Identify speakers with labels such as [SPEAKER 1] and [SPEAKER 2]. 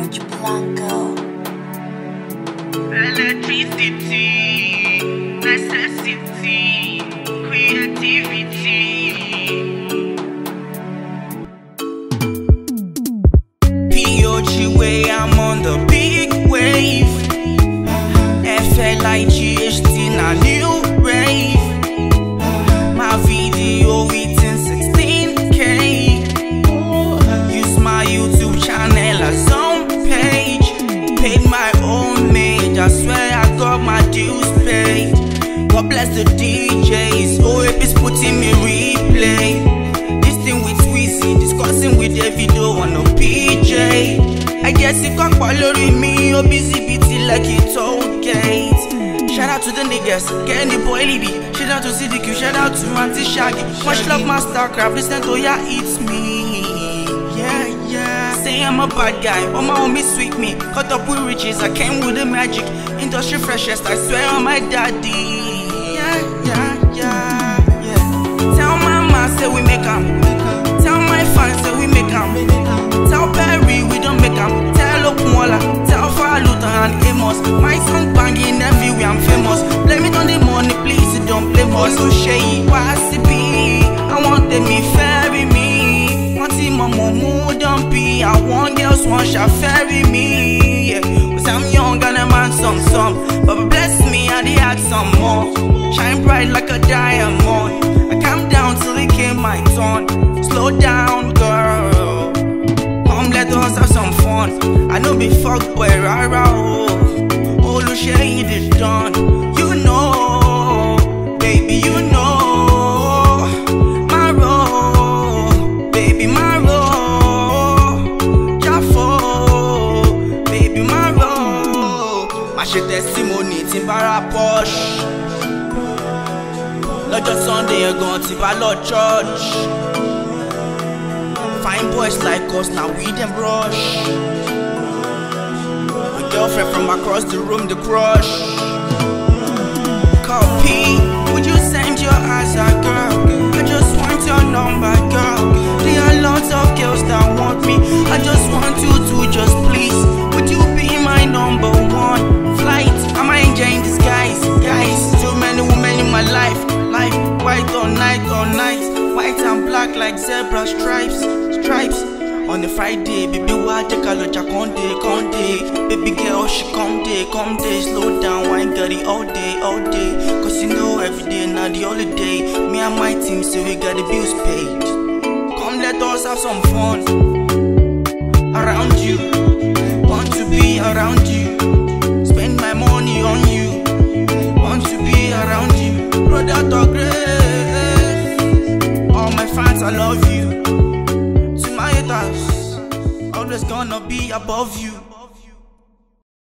[SPEAKER 1] Blanco.
[SPEAKER 2] Electricity, necessity, creativity. POG way, I'm on the big wave. FLIGHT, na new rave. My video reaching 16K. Use my YouTube channel as on page. Paid my own made, I swear I got my dues paid. God bless the DJs, OAP is putting me replay. This thing with Squeezy, discussing with Davido on a PJ. I guess it got following me, oh busy beaty like it told gate. Shout out to the niggas, getting the boy Liddy. Shout out to CDQ, shout out to Auntie Shaggy. Much love Mastercraft, listen to ya, it's me. Yeah, yeah. Say I'm a bad guy, but my homies sweet me. Caught up with riches, I came with the magic. Industry freshest, I swear on my daddy. Yeah, yeah, yeah, yeah. Tell mama, say we make 'em. Tell my fans, say we make 'em. Tell Perry, we don't make 'em. Tell Okumola, tell Faluta and Amos. My song banging everywhere, I'm famous. Blame it on the money, please, don't blame us. So shady, WASIP, I want them to ferry me. Want see my momo, don't be. I want girls, want shall ferry me. Yeah. Cause I'm young and I'm handsome, but bless me, I did add some more. Shine bright like a diamond. I calm down till it came my turn. Slow down, girl. Come, let us have some fun. I know be fucked boy, rara, oh. Lu shade is done. You know, baby, you know. My role, baby, my role. Jaffo, baby, my role. My shit testimony, Timbara Posh. Lọ́jọ́ Sunday, you're going to Ballot Church. Fine boys like us, now we them brush. My girlfriend from across the room, the crush. Copy, would you send your answer, girl? I just want your number, girl. There are lots of girls that want me. I just want you to just please. Would you be my number one flight? Am I enjoying this, guys? Too many women in my life. White all night, white and black like zebra stripes. On a Friday, baby, why take a look at Conde. Baby girl, she come day, slow down, wine dirty all day. Cause you know every day, now the holiday. Me and my team say we got the bills paid. Come let us have some fun. Around you, want to be around you. Spend my money on you. Want to be around you. Brother to grace. All my fans, I love you. To my haters, always gonna be above you.